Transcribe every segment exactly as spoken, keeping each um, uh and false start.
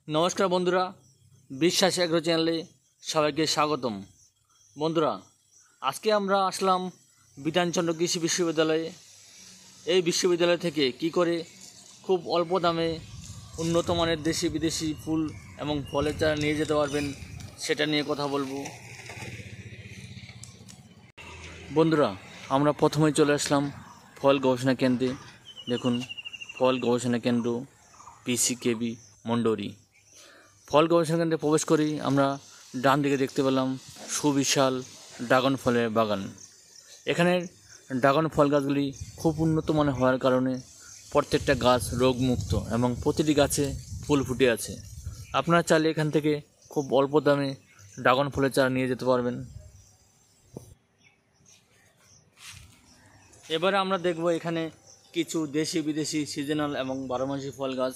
নমস্কার বন্ধুরা, বিশ্বাস এগ্রো চ্যানেলে সবাইকে স্বাগতম। বন্ধুরা, আজকে আমরা আসলাম বিধানচন্দ্র কৃষি বিশ্ববিদ্যালয়ে। এই বিশ্ববিদ্যালয় থেকে কি করে খুব অল্প দামে উন্নত মানের দেশি বিদেশি ফুল এবং ফলের চারা নিয়ে যেতে পারবেন সেটা নিয়ে কথা বলবো। বন্ধুরা, আমরা প্রথমেই চলে আসলাম ফল গবেষণা কেন্দ্রে। দেখুন, ফল গবেষণা কেন্দ্র পিসিকেবি মন্ডরি। ফল গবেষণা কেন্দ্রে প্রবেশ করি আমরা ডান দিকে দেখতে পেলাম সুবিশাল ড্রাগন ফলের বাগান। এখানের ড্রাগন ফল গাছগুলি খুব উন্নত মানের হওয়ার কারণে প্রত্যেকটা গাছ রোগমুক্ত এবং প্রতিটি গাছে ফুল ফুটে আছে। আপনারা চাইলে এখান থেকে খুব অল্প দামে ড্রাগন ফলের চারা নিয়ে যেতে পারবেন। এবারে আমরা দেখব এখানে কিছু দেশি বিদেশি সিজনাল এবং বারোমাসি ফল গাছ।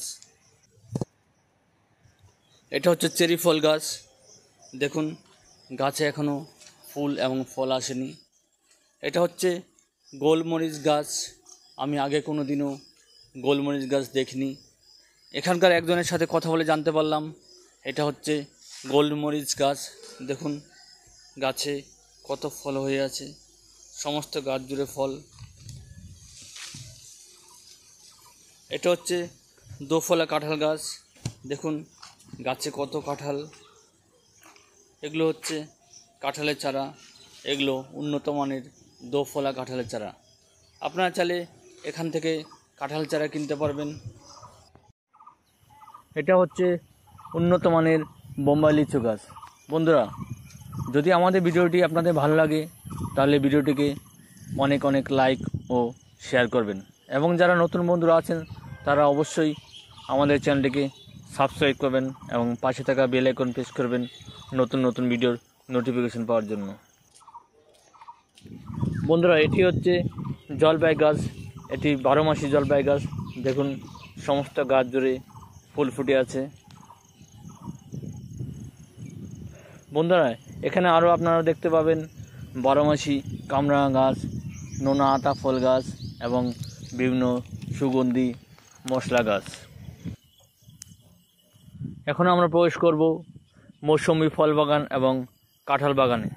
এটা হচ্ছে চেরি ফল গাছ। দেখুন, গাছে এখনও ফুল এবং ফল আসেনি। এটা হচ্ছে গোলমরিচ গাছ। আমি আগে কোনো দিনও গোলমরিচ গাছ দেখিনি। এখানকার একজনের সাথে কথা বলে জানতে পারলাম এটা হচ্ছে গোলমরিচ গাছ। দেখুন, গাছে কত ফল হয়ে আছে, সমস্ত গাছ জুড়ে ফল। এটা হচ্ছে দোফলা কাঁঠাল গাছ। দেখুন, গাছে কত কাঁঠাল। এগুলো হচ্ছে কাঁঠালের চারা। এগুলো উন্নত মানের দোফলা কাঁঠালের চারা। আপনারা চাইলে এখান থেকে কাঁঠাল চারা কিনতে পারবেন। এটা হচ্ছে উন্নত মানের বোম্বাই লিচু গাছ। বন্ধুরা, যদি আমাদের ভিডিওটি আপনাদের ভালো লাগে তাহলে ভিডিওটিকে অনেক অনেক লাইক ও শেয়ার করবেন, এবং যারা নতুন বন্ধুরা আছেন তারা অবশ্যই আমাদের চ্যানেলটিকে সাবস্ক্রাইব করবেন এবং পাশে থাকা বেল আইকন প্রেস করবেন নতুন নতুন ভিডিওর নোটিফিকেশন পাওয়ার জন্য। বন্ধুরা, এটি হচ্ছে জলপাই গাছ। এটি বারো মাসি জলপাই গাছ। দেখুন, সমস্ত গাছ জুড়ে ফুল ফুটে আছে। বন্ধুরা, এখানে আরও আপনারা দেখতে পাবেন বারো মাসি কামরাঙা গাছ, নোনা আতা ফল গাছ এবং বিভিন্ন সুগন্ধি মশলা গাছ। এখন আমরা প্রবেশ করব মৌসুমী ফল বাগান এবং কাঁঠাল বাগানে।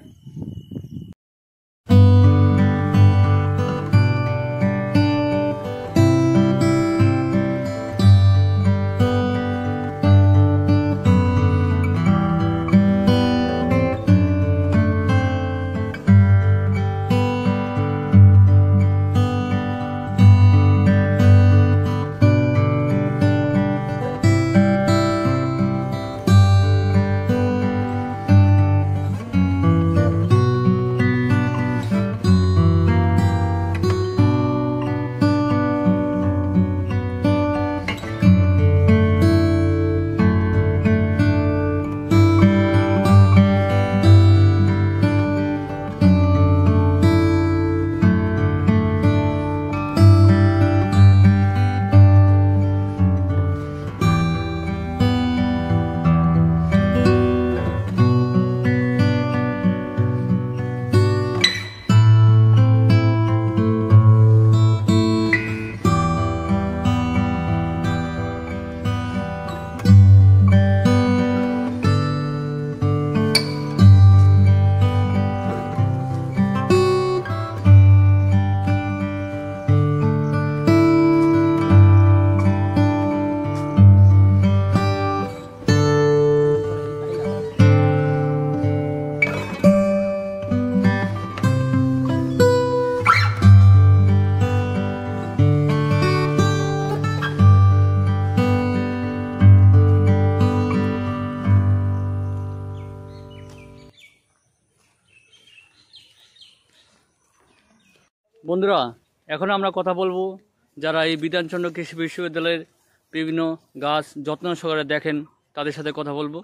বন্ধুরা, এখন আমরা কথা বলবো যারা এই বিধানচন্দ্র কৃষি বিশ্ববিদ্যালয়ের বিভিন্ন গাছ যত্ন সহকারে দেখেন তাদের সাথে কথা বলবো।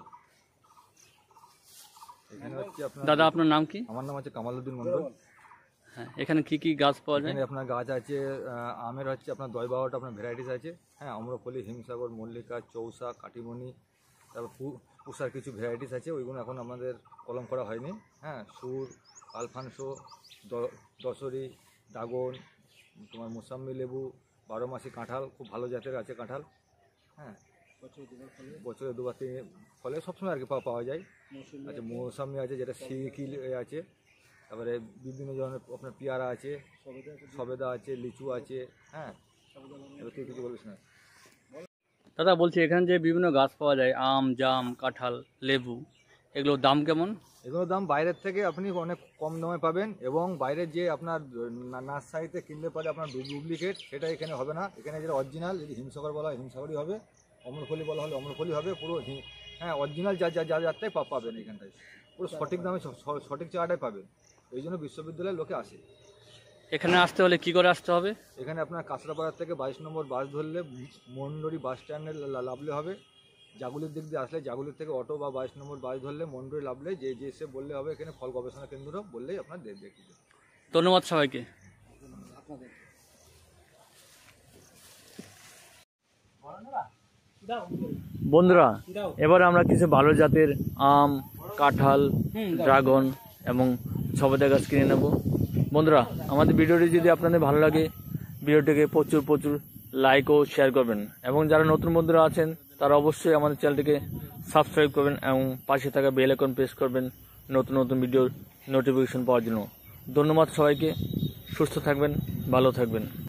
এখানে হচ্ছে আপনার দাদা, আপনার নাম কি? আমার নাম হচ্ছে কামালউদ্দিন মন্ডল। হ্যাঁ, এখানে কি কি গাছ পাওয়া যায়? এখানে আপনার গাছ আছে, আহ, আমের হচ্ছে আপনার দশ বারোটা আপনার ভ্যারাইটিস আছে। হ্যাঁ, আম্রপলি, হিমসাগর, মল্লিকা, চৌসা, কাটিমণি, তারপর পুষার কিছু ভ্যারাইটিস আছে, ওইগুলো এখন আমাদের কলম করা হয়নি। হ্যাঁ, সুর, আলফানসো, দশরি, ড্রাগন, তোমার মোসাম্বি লেবু, বারো মাসি কাঁঠাল, খুব ভালো জাতের আছে কাঁঠাল। হ্যাঁ, বছরে দুবার তিন ফলে সবসময় আর কি পাওয়া পাওয়া যায়। আচ্ছা, মৌসামি আছে, যেটা সিকিল আছে, তারপরে বিভিন্ন ধরনের আপনার পেয়ারা আছে, সবেদা আছে, লিচু আছে। হ্যাঁ, এবার তুই কিছু বলিস না। দাদা বলছি, এখানে যে বিভিন্ন গাছ পাওয়া যায়, আম, জাম, কাঁঠাল, লেবু, এগুলোর দাম কেমন? এগুলোর দাম বাইরের থেকে আপনি অনেক কম দামে পাবেন, এবং বাইরের যে আপনার না- নার্সারিতে কিনলে পরে আপনার ডুপ্লিকেট, সেটা এখানে হবে না। এখানে যেটা অরিজিনাল, যদি হিমসাগর বলা হয় হিমসাগরই হবে, অমরফলি বলা হলে অমরফলি হবে, পুরো হি- হ্যাঁ অরিজিনাল যা যা যা যারটাই পা- পাবেন এখানটায়, পুরো সঠিক দামে স- স- সঠিক জায়গাটাই পাবেন। এই জন্য বিশ্ববিদ্যালয়ের লোকে আসে। এখানে আসতে হলে কি করে আসতে হবে? এখানে আপনার কাঁচরাপাড়ার থেকে বাইশ নম্বর বাস ধরলে মন্ডরি বাস স্ট্যান্ডে লাভলে হবে। জাগুলির দিক দিয়ে আসলে জাগুলির থেকে অটো বা বাইশ নম্বর বাস ধরলে মন্ডরি লাভলে যে যে এসে বললে হবে এখানে ফল গবেষণা কেন্দ্র, বললেই আপনার দেখ দেখি। ধন্যবাদ সবাইকে। বন্ধুরা, এবার আমরা কিছু ভালো জাতের আম, কাঁঠাল, ড্রাগন এবং সবেদা গাছ কিনে নেব। বন্ধুরা, আমাদের ভিডিওটি যদি আপনাদের ভালো লাগে, ভিডিওটিকে প্রচুর প্রচুর লাইক ও শেয়ার করবেন, এবং যারা নতুন বন্ধুরা আছেন তারা অবশ্যই আমাদের চ্যানেলটিকে সাবস্ক্রাইব করবেন এবং পাশে থাকা বেল আইকন প্রেস করবেন নতুন নতুন ভিডিওর নোটিফিকেশন পাওয়ার জন্য। ধন্যবাদ সবাইকে। সুস্থ থাকবেন, ভালো থাকবেন।